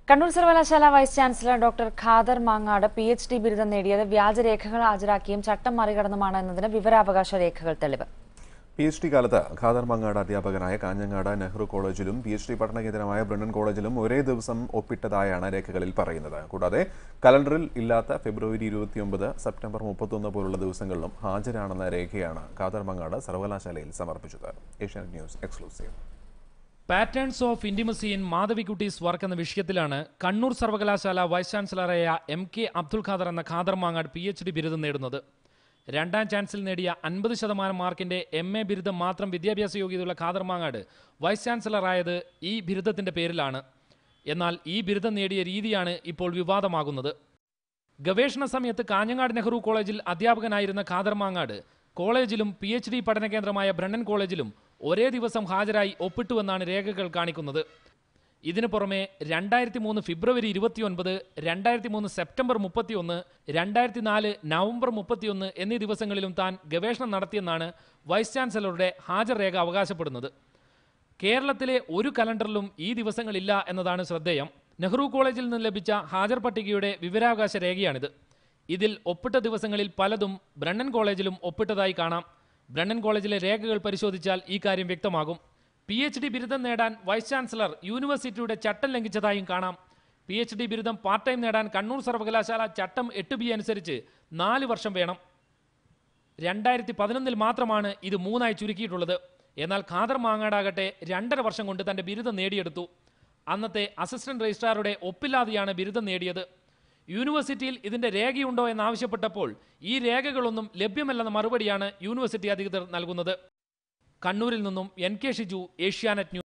കണ്ണൂർ സർവകലാശാല vice chancellor doctor Khader Mangad PhD ബിരുദം നേടിയത് വ്യാജരേഖകൾ ഹാജരാക്കിയും ചട്ടം മറികടന്നുമാണ് എന്നതിന് വിവരാവകാശ രേഖകൾ തെളിവ്. PhD കാലത്ത് ഖാദർ മാങ്ങാട് അധ്യാപകനായ കാഞ്ഞങ്ങാട് നെഹ്റു കോളേജിലും PhD പഠന കേന്ദ്രമായ ബ്രണ്ണൻ കോളേജിലും ഒരേ ദിവസം ഒപ്പിട്ടതായാണ് രേഖകളിൽ പറയുന്നത്. കൂടാതെ കലണ്ടറിൽ ഇല്ലാത്ത ഫെബ്രുവരി 29, സെപ്റ്റംബർ 31 പോലുള്ള ദിവസങ്ങളിലും ഹാജരാണെന്ന രേഖയാണ് ഖാദർ മാങ്ങാട് സർവകലാശാലയിൽ സമർപ്പിച്ചത്. Asianet news exclusive. Patterns of intimacy in Madhavikutty's work എന്ന വിഷയത്തിലാണ് കണ്ണൂർ സർവകലാശാല വൈസ് ചാൻസലറായ MK അബ്ദുൽ ഖാദർ എന്ന ഖാദർ മാങ്ങാട് PhD ബിരുദം നേടുന്നത്. രണ്ടാം ചാൻസിൽ നേടിയ 50% മാർക്കിന്റെ MA ബിരുദം മാത്രം വിദ്യാഭ്യാസ യോഗ്യതയുള്ള ഖാദർ മാങ്ങാട് വൈസ് ചാൻസലറായത് ഈ ബിരുദത്തിന്റെ പേരിലാണ്. എന്നാൽ ഈ ബിരുദം നേടിയ രീതിയാണ് ഇപ്പോൾ വിവാദമാകുന്നത്. ഗവേഷണ സമയത്ത് കാഞ്ഞങ്ങാട് നെഹ്റു കോളേജിൽ അധ്യാപകനായിരുന്ന ഖാദർ മാങ്ങാട് കോളേജിലും PhD പഠന കേന്ദ്രമായ ബ്രണ്ണൻ കോളേജിലും ഒരേ ദിവസം ഹാജരായി ഒപ്പിട്ടുവെന്നാണ് രേഖകൾ കാണിക്കുന്നത്. ഇതിനു പുറമെ 2003 ഫെബ്രുവരി 29, 2003 സെപ്റ്റംബർ 31, 2004 നവംബർ 31 എന്നീ ദിവസങ്ങളിലും താൻ ഗവേഷണം നടത്തിയെന്നാണ് വൈസ് ചാൻസലറുടെ ഹാജർ രേഖ അവകാശപ്പെടുന്നത്. കേരളത്തിലെ ഒരു കലണ്ടറിലും ഈ ദിവസങ്ങളില്ല എന്നതാണ് ശ്രദ്ധേയം. നെഹ്റു കോളേജിൽ നിന്ന് ലഭിച്ച ഹാജർ പട്ടികയുടെ വിവരാവകാശ രേഖയാണിത്. ഇതിൽ ഒപ്പിട്ട ദിവസങ്ങളിൽ പലതും ബ്രണ്ണൻ കോളേജിലും ഒപ്പിട്ടതായി കാണാം. ബ്രണ്ണൻ കോളേജിലെ രേഖകൾ പരിശോധിച്ചാൽ ഈ കാര്യം വ്യക്തമാകും. PhD ബിരുദം നേടാൻ വൈസ് ചാൻസലർ യൂണിവേഴ്സിറ്റിയുടെ ചട്ടം ലംഘിച്ചതായും കാണാം. PhD ബിരുദം പാർട്ട് ടൈം നേടാൻ കണ്ണൂർ സർവകലാശാല ചട്ടം 8B അനുസരിച്ച് 4 വർഷം വേണം. 2011 മാത്രമാണ് ഇത് 3 ചുരുക്കിയിട്ടുള്ളത്. എന്നാൽ ഖാദർ മാങ്ങാടാകട്ടെ 2.5 വർഷം കൊണ്ട് തന്റെ ബിരുദം നേടിയെടുത്തു. അന്നത്തെ അസിസ്റ്റന്റ് രജിസ്ട്രാറുടെ ഒപ്പില്ലാതെയാണ് ബിരുദം നേടിയത്. യൂണിവേഴ്സിറ്റിയിൽ ഇതിന്റെ രേഖയുണ്ടോ എന്നാവശ്യപ്പെട്ടപ്പോൾ ഈ രേഖകളൊന്നും ലഭ്യമല്ലെന്ന മറുപടിയാണ് യൂണിവേഴ്സിറ്റി അധികൃതർ നൽകുന്നത്. കണ്ണൂരിൽ നിന്നും NK ഷിജു, ഏഷ്യാനെറ്റ് ന്യൂസ്.